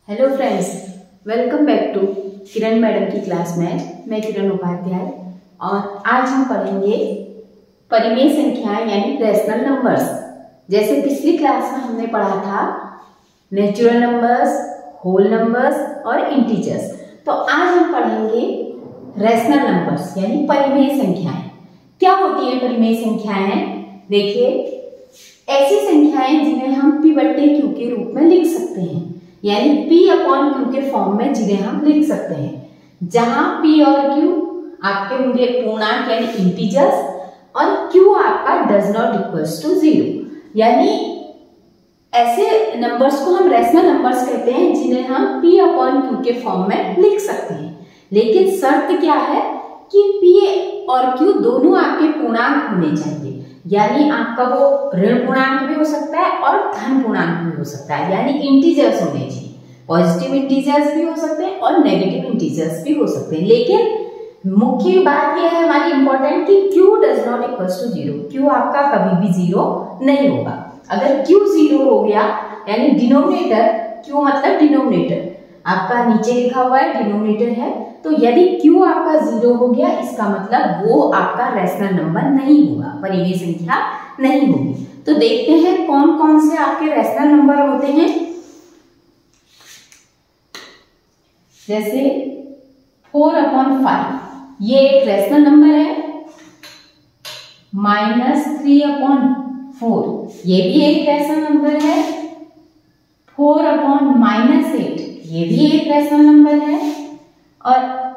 Hello friends, welcome back to Kiran madam की class में। मैं किरण उपाध्याय और आज हम पढ़ेंगे परिमेय संख्याएं यानी रैशनल नंबर्स। जैसे पिछली क्लास में हमने पढ़ा था नेचुरल नंबर्स, होल नंबर्स और इंटीजर्स, तो आज हम पढ़ेंगे रैशनल नंबर्स यानी परिमेय संख्याएं। क्या होती है परिमेय संख्याएं? देखिए, ऐसी संख्याएं जिन्हें हम P/Q के रूप में लिख सकते हैं, यानी P/Q के फॉर्म में जिन्हें हम लिख सकते हैं, जहां P और Q आपके होंगे पूर्णांक यानी इंटीजर्स और Q आपका डज नॉट इक्वल्स टू 0। यानी ऐसे नंबर्स को हम रैशनल नंबर्स कहते हैं जिन्हें हम P/Q के फॉर्म में लिख सकते हैं। लेकिन शर्त क्या है कि P और Q दोनों आपके पूर्णांक होने चाहिए, यानी आपका वो ऋण पूर्णांक भी हो सकता है और धन पूर्णांक भी हो सकता है, यानी इंटीजर्स होने चाहिए। पॉजिटिव इंटीजर्स भी हो सकते हैं और नेगेटिव इंटीजर्स भी हो सकते हैं। लेकिन मुख्य बात यह है हमारी इंपॉर्टेंट कि Q does not equals to 0। Q आपका कभी भी 0 नहीं होगा। अगर Q 0 हो गया यानी डिनोमिनेटर, Q मतलब डिनोमिनेटर आपका नीचे लिखा हुआ है, डिनोमिनेटर है, तो यदि Q आपका 0 हो गया इसका मतलब वो आपका रैशनल नंबर नहीं होगा, परिमेय संख्या नहीं होगी। तो देखते हैं कौन कौन से आपके रैशनल नंबर होते हैं। जैसे 4/5 ये एक रैशनल नंबर है, -3/4 ये भी एक रैशनल नंबर है, 4/-8 ये भी एक रैशनल नंबर है और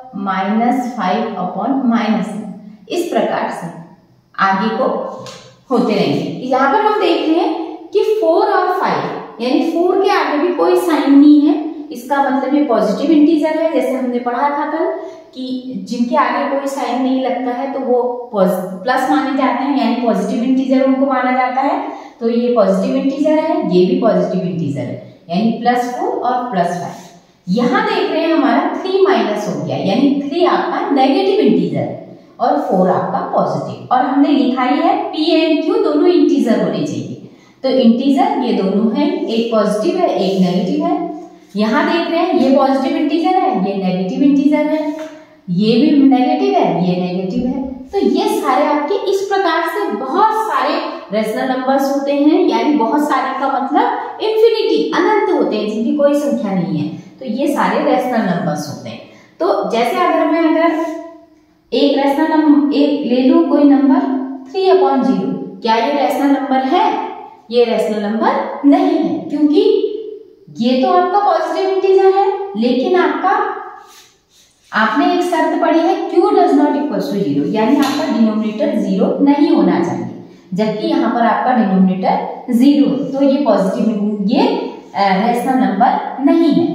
-5/-9। इस प्रकार से आगे को होते रहेंगे। यहाँ पर हम देख रहे हैं कि 4 और 5 यानी 4 के आगे भी कोई साइन नहीं है, इसका मतलब ये पॉजिटिव इंटीजर है। जैसे हमने पढ़ा था कल कि जिनके आगे कोई साइन नहीं लगता है तो वो प्लस माने जाते हैं, यानी पॉजिटिव इंटीजर उनको माना जाता है। तो ये पॉजिटिव इंटीजर है, ये भी पॉजिटिव इंटीजर है, यानी +4 और +5। यहाँ देख रहे हैं हमारा 3 माइनस हो गया, यानी 3 आपका नेगेटिव इंटीजर है और 4 आपका पॉजिटिव। और हमने लिखा ही है P एंड Q दोनों इंटीजर होने चाहिए। तो इंटीजर ये दोनों है, एक पॉजिटिव है एक नेगेटिव है। यहाँ देख रहे हैं ये पॉजिटिव इंटीजर है, ये नेगेटिव इंटीजर है, ये भी नेगेटिव है, ये नेगेटिव है। तो ये सारे आपके इस प्रकार से बहुत सारे रैशनल नंबर्स होते हैं, यानी बहुत सारे का मतलब इंफिनिटी, अनंत होते हैं जिनकी कोई संख्या नहीं है। तो ये सारे रैशनल नंबर्स होते हैं। तो जैसे अगर मैं एक रैशनल नंबर एक ले लूं, कोई नंबर 3/0, क्या ये रैशनल नंबर है? ये रैशनल नंबर नहीं है, क्योंकि ये तो आपका पॉजिटिव इंटीजर है, लेकिन आपने एक शर्त पढ़ी है Q does not equals to 0, यानी आपका डिनोमिनेटर 0 नहीं होना चाहिए, जबकि यहाँ पर आपका डिनोमिनेटर 0 है। तो ये पॉजिटिव, ये रैशनल नंबर नहीं है,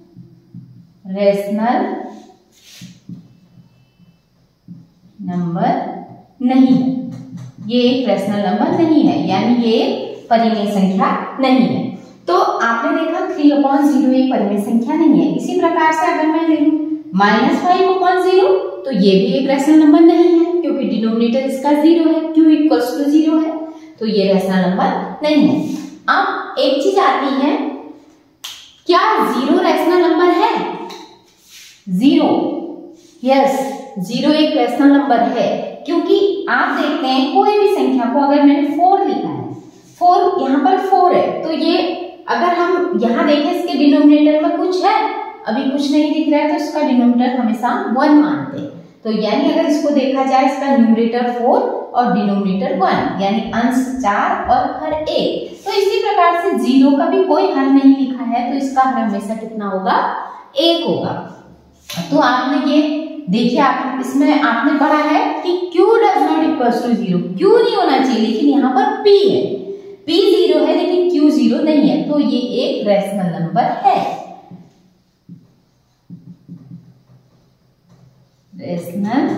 रैशनल नंबर नहीं है, ये एक रैशनल नंबर नहीं है, यानी ये परिमेय संख्या नहीं है। तो आपने देखा 3/0 एक परिमेय संख्या नहीं है। इसी प्रकार से अगर मैं ले लूं -5/0 तो ये भी एक रैशनल नंबर नहीं है, क्योंकि डिनोमिनेटर इसका 0 है, Q इक्वल्स टू 0 है, तो ये रैशनल नंबर नहीं है। अब एक चीज आती है, क्या 0 रैशनल नंबर है? 0, यस, 0 एक रैशनल नंबर है, क्योंकि आप देखते हैं कोई भी संख्या को, अगर मैंने 4 लिखा है, 4 यहाँ पर 4 है, तो ये अगर हम यहाँ देखें इसके डिनोमिनेटर में कुछ है, अभी कुछ नहीं दिख रहा है, तो इसका डिनोमिनेटर हमेशा 1 मानते हैं। तो यानी अगर इसको देखा जाए, इसका न्यूमरेटर 4 और डिनोमिनेटर 1, यानी अंश 4 और हर 1। तो इसी प्रकार से 0 का भी कोई हर नहीं लिखा है, तो इसका हर हमेशा कितना होगा? 1 होगा। तो आपने ये देखिए, आप इसमें आपने पढ़ा है कि Q does not equals to 0, Q नहीं होना चाहिए, लेकिन यहाँ पर P है, P 0 है लेकिन Q 0 नहीं है, तो ये एक रैशनल नंबर है, रैशनल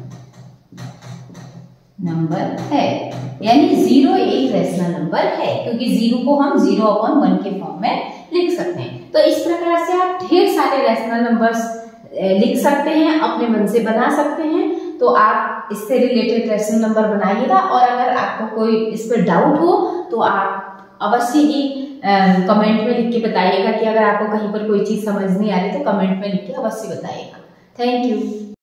नंबर है, यानी 0 एक रैशनल नंबर है, क्योंकि 0 को हम 0/1 के फॉर्म में लिख सकते हैं। तो इस प्रकार से आप ढेर सारे रैशनल नंबर्स लिख सकते हैं, अपने मन से बना सकते हैं। तो आप इससे रिलेटेड रैशनल नंबर बनाइएगा, और अगर आपको कोई इस पर डाउट हो तो आप अवश्य ही कमेंट में लिख के बताइएगा कि अगर आपको कहीं पर कोई चीज़ समझ नहीं आ रही तो कमेंट में लिख के अवश्य बताइएगा। Thank you.